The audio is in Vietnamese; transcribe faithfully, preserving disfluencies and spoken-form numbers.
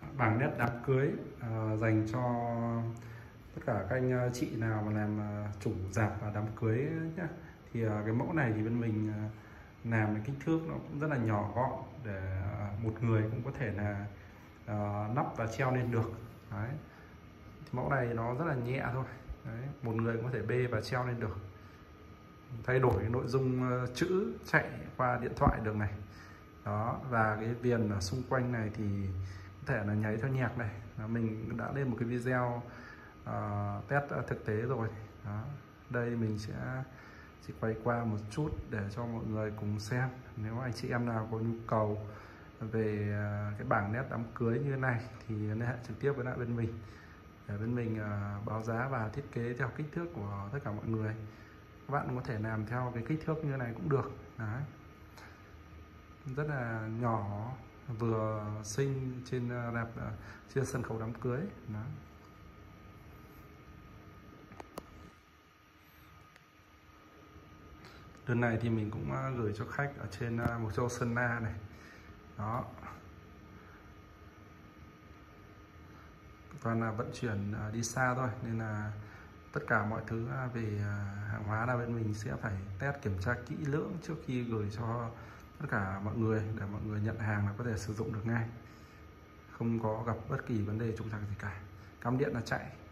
bảng nét đám cưới uh, dành cho tất cả các anh chị nào mà làm uh, chủ rạp và đám cưới nhé. Thì uh, cái mẫu này thì bên mình uh, làm cái kích thước nó cũng rất là nhỏ gọn để uh, một người cũng có thể là uh, nắp và treo lên được. Đấy. Mẫu này nó rất là nhẹ thôi. Đấy. Một người cũng có thể bê và treo lên được. Thay đổi cái nội dung uh, chữ chạy qua điện thoại được này. Đó, và cái viền ở xung quanh này thì có thể là nháy theo nhạc này. Đó, mình đã lên một cái video uh, test thực tế rồi. Đó, đây mình sẽ chỉ quay qua một chút để cho mọi người cùng xem. Nếu anh chị em nào có nhu cầu về uh, cái bảng nét đám cưới như thế này thì liên hệ trực tiếp với lại bên mình để bên mình uh, báo giá và thiết kế theo kích thước của tất cả mọi người. Các bạn có thể làm theo cái kích thước như thế này cũng được. Đấy. Rất là nhỏ, vừa xinh trên rạp, trên sân khấu đám cưới. Đó. Lần này thì mình cũng gửi cho khách ở trên Mộc Châu Sơn La này. Đó. Toàn là vận chuyển đi xa thôi, nên là tất cả mọi thứ về hàng hóa là bên mình sẽ phải test kiểm tra kỹ lưỡng trước khi gửi cho tất cả mọi người để mọi người nhận hàng là có thể sử dụng được ngay, không có gặp bất kỳ vấn đề trục trặc gì cả. Cắm điện là chạy.